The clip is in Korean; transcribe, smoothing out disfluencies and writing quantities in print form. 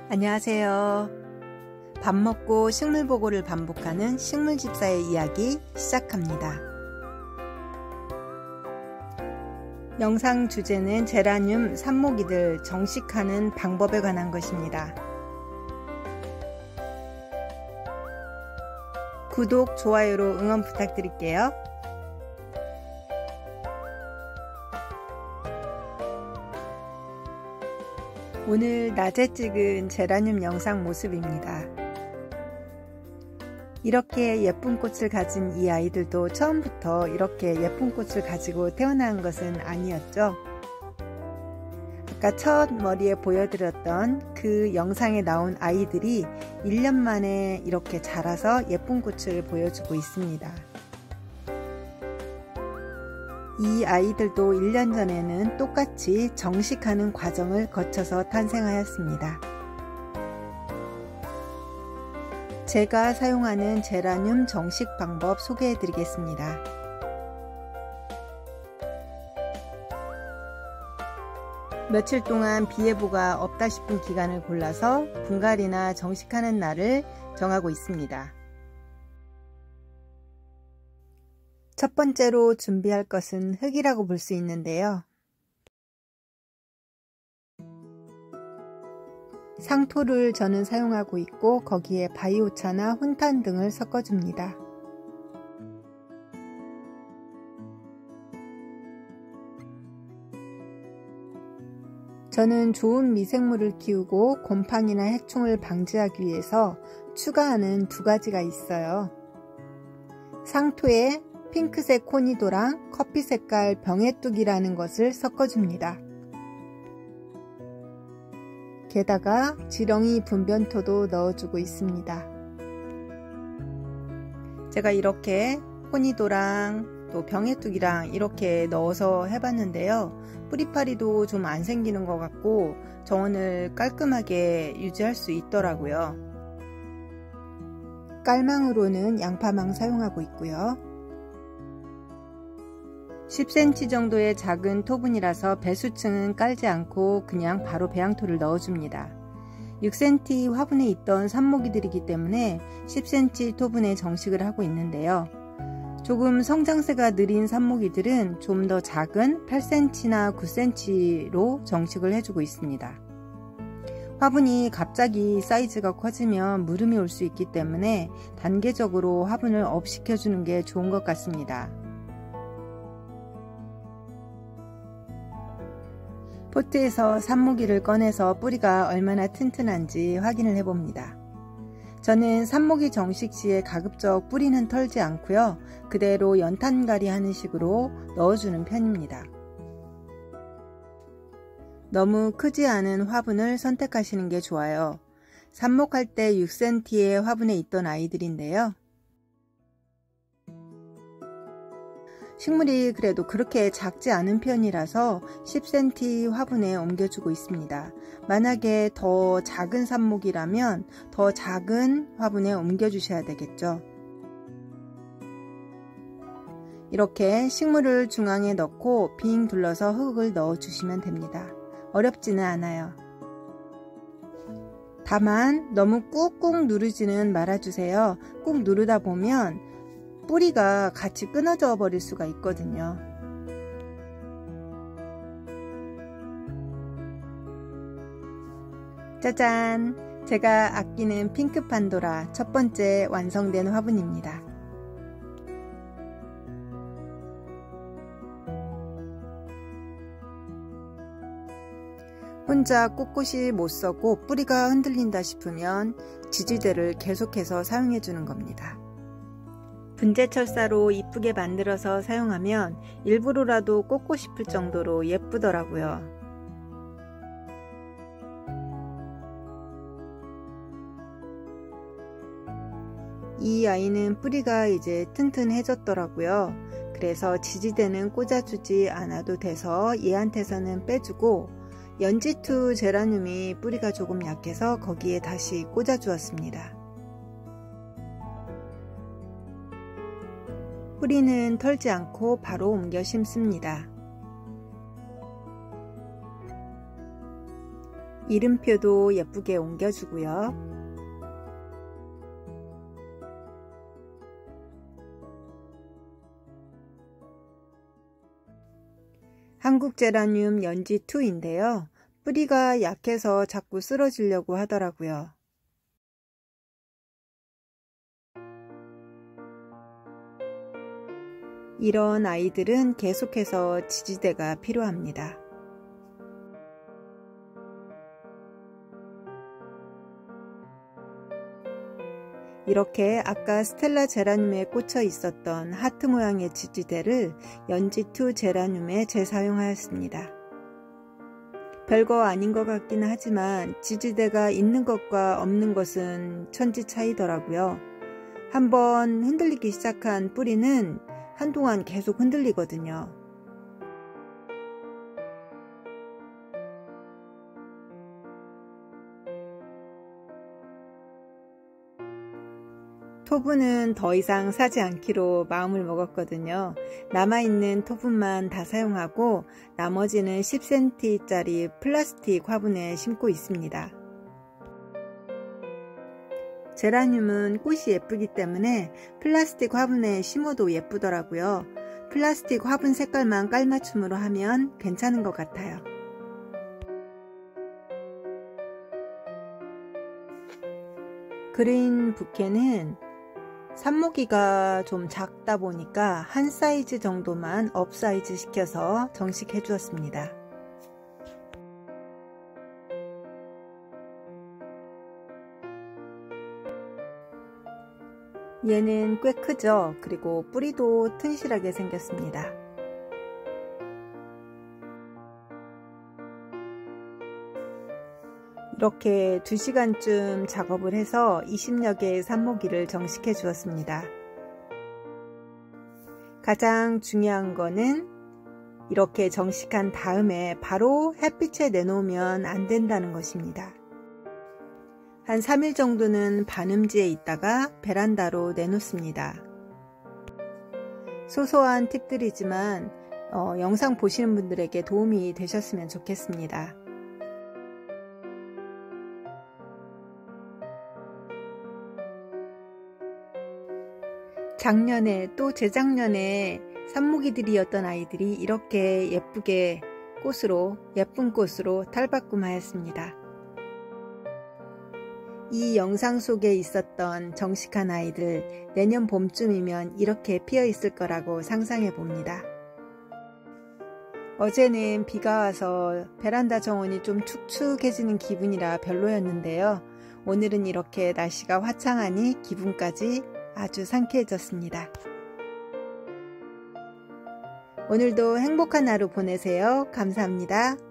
안녕하세요. 밥 먹고 식물 보고를 반복하는 식물집사의 이야기 시작합니다. 영상 주제는 제라늄 삽목이들 정식하는 방법에 관한 것입니다. 구독, 좋아요로 응원 부탁드릴게요. 오늘 낮에 찍은 제라늄 영상 모습입니다. 이렇게 예쁜 꽃을 가진 이 아이들도 처음부터 이렇게 예쁜 꽃을 가지고 태어난 것은 아니었죠. 아까 첫 머리에 보여드렸던 그 영상에 나온 아이들이 1년 만에 이렇게 자라서 예쁜 꽃을 보여주고 있습니다. 이 아이들도 1년 전에는 똑같이 정식하는 과정을 거쳐서 탄생하였습니다. 제가 사용하는 제라늄 정식 방법 소개해 드리겠습니다. 며칠 동안 비 예보가 없다 싶은 기간을 골라서 분갈이나 정식하는 날을 정하고 있습니다. 첫 번째로 준비할 것은 흙이라고 볼 수 있는데요. 상토를 저는 사용하고 있고 거기에 바이오차나 훈탄 등을 섞어줍니다. 저는 좋은 미생물을 키우고 곰팡이나 해충을 방지하기 위해서 추가하는 두 가지가 있어요. 상토에 핑크색 코니도랑 커피 색깔 병해뚝이라는 것을 섞어줍니다. 게다가 지렁이 분변토도 넣어주고 있습니다. 제가 이렇게 코니도랑 또 병해뚝이랑 이렇게 넣어서 해봤는데요. 뿌리파리도 좀 안 생기는 것 같고 정원을 깔끔하게 유지할 수 있더라고요. 깔망으로는 양파망 사용하고 있고요. 10cm 정도의 작은 토분이라서 배수층은 깔지 않고 그냥 바로 배양토를 넣어줍니다. 6cm 화분에 있던 삽목이들이기 때문에 10cm 토분에 정식을 하고 있는데요. 조금 성장세가 느린 삽목이들은 좀 더 작은 8cm나 9cm로 정식을 해주고 있습니다. 화분이 갑자기 사이즈가 커지면 물음이 올 수 있기 때문에 단계적으로 화분을 업 시켜주는 게 좋은 것 같습니다. 포트에서 삽목이를 꺼내서 뿌리가 얼마나 튼튼한지 확인을 해봅니다. 저는 삽목이 정식 시에 가급적 뿌리는 털지 않고요. 그대로 연탄갈이 하는 식으로 넣어주는 편입니다. 너무 크지 않은 화분을 선택하시는 게 좋아요. 삽목할 때 6cm의 화분에 있던 아이들인데요. 식물이 그래도 그렇게 작지 않은 편이라서 10cm 화분에 옮겨주고 있습니다. 만약에 더 작은 삽목이라면 더 작은 화분에 옮겨주셔야 되겠죠. 이렇게 식물을 중앙에 넣고 빙 둘러서 흙을 넣어주시면 됩니다. 어렵지는 않아요. 다만 너무 꾹꾹 누르지는 말아주세요. 꾹 누르다 보면 뿌리가 같이 끊어져 버릴 수가 있거든요. 짜잔! 제가 아끼는 핑크 판도라 첫 번째 완성된 화분입니다. 혼자 꿋꿋이 못 서고 뿌리가 흔들린다 싶으면 지지대를 계속해서 사용해 주는 겁니다. 분재철사로 이쁘게 만들어서 사용하면 일부러라도 꽂고 싶을 정도로 예쁘더라고요. 이 아이는 뿌리가 이제 튼튼해졌더라고요. 그래서 지지대는 꽂아주지 않아도 돼서 얘한테서는 빼주고 연지투 제라늄이 뿌리가 조금 약해서 거기에 다시 꽂아주었습니다. 뿌리는 털지 않고 바로 옮겨 심습니다. 이름표도 예쁘게 옮겨주고요. 한국제라늄 연지2인데요. 뿌리가 약해서 자꾸 쓰러지려고 하더라고요. 이런 아이들은 계속해서 지지대가 필요합니다. 이렇게 아까 스텔라 제라늄에 꽂혀 있었던 하트 모양의 지지대를 연지2 제라늄에 재사용하였습니다. 별거 아닌 것 같기는 하지만 지지대가 있는 것과 없는 것은 천지 차이더라고요. 한번 흔들리기 시작한 뿌리는 한동안 계속 흔들리거든요. 토분은 더 이상 사지 않기로 마음을 먹었거든요. 남아있는 토분만 다 사용하고 나머지는 10cm짜리 플라스틱 화분에 심고 있습니다. 제라늄은 꽃이 예쁘기 때문에 플라스틱 화분에 심어도 예쁘더라고요. 플라스틱 화분 색깔만 깔맞춤으로 하면 괜찮은 것 같아요. 그린 부케는 삽모기가 좀 작다 보니까 한 사이즈 정도만 업 사이즈 시켜서 정식해 주었습니다. 얘는 꽤 크죠? 그리고 뿌리도 튼실하게 생겼습니다. 이렇게 2시간쯤 작업을 해서 20여 개의 삽모기를 정식해 주었습니다. 가장 중요한 거는 이렇게 정식한 다음에 바로 햇빛에 내놓으면 안 된다는 것입니다. 한 3일 정도는 반음지에 있다가 베란다로 내놓습니다. 소소한 팁들이지만 영상 보시는 분들에게 도움이 되셨으면 좋겠습니다. 작년에 또 재작년에 삽모기들이었던 아이들이 이렇게 예쁜 꽃으로 탈바꿈하였습니다. 이 영상 속에 있었던 정식한 아이들 내년 봄쯤이면 이렇게 피어 있을 거라고 상상해 봅니다. 어제는 비가 와서 베란다 정원이 좀 축축해지는 기분이라 별로였는데요. 오늘은 이렇게 날씨가 화창하니 기분까지 아주 상쾌해졌습니다. 오늘도 행복한 하루 보내세요. 감사합니다.